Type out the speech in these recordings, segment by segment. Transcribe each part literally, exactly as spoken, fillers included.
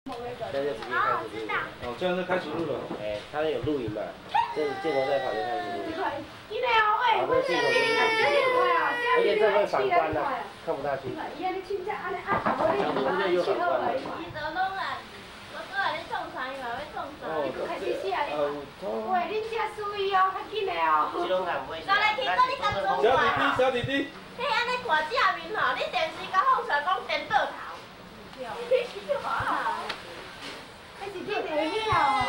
现在就直接开始录了。 哦，这样就开始录了。 哎，它有录影嘛？这镜头在跑就开始录。 好，这个镜头就是录影，而且这会反光的，看不下去。 然后这又反光了。 伊都拢啊，我拄来咧创啥，伊嘛要创啥。 哦， 开始写啊，有喂，恁遮水哦，较紧的哦。 这种看不会。 再来听到你甲做小弟弟，小弟弟。 嘿，安尼看正面吼，你电视甲放出来讲颠倒头。对。 这是地地了哦。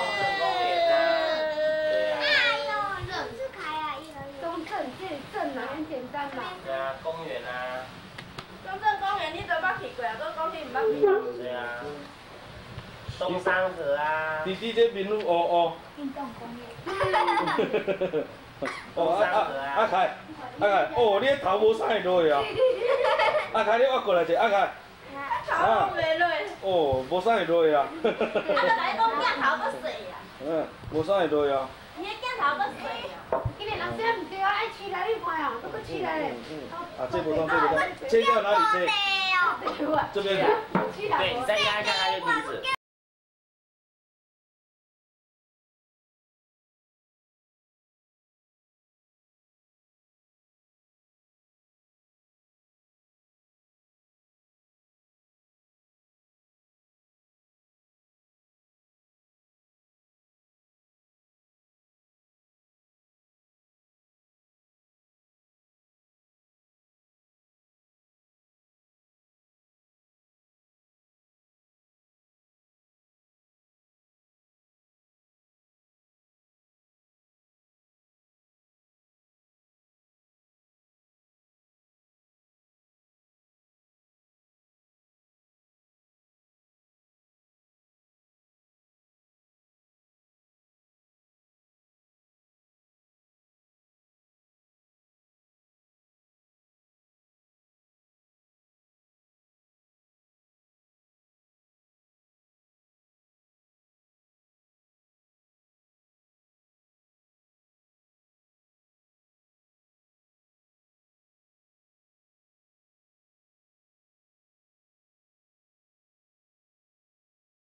哎呦，怎么是开啊？一楼一楼。 中正这镇啊，很简单嘛。 对啊，公园啊。 中正公园你都捌去过啊？搁讲你毋捌去。 对啊。东山河啊。 弟弟这面路哦哦。 运动公园。 哦啊啊阿凯，阿凯，哦，你头无啥会落去啊？阿凯，你挖过来者，阿凯。 头袂落。 哦，无啥会落去啊。 啊，就甲你讲镜头搁细啊。 嗯，无啥会落去啊。 伊个镜头搁细啊。 今日人生唔对啊，爱起来你看哦，都搁起来嘞。 啊，这不动，这不动，切到哪里切？ 对啊。 这边。 起来。 对，你再压一下。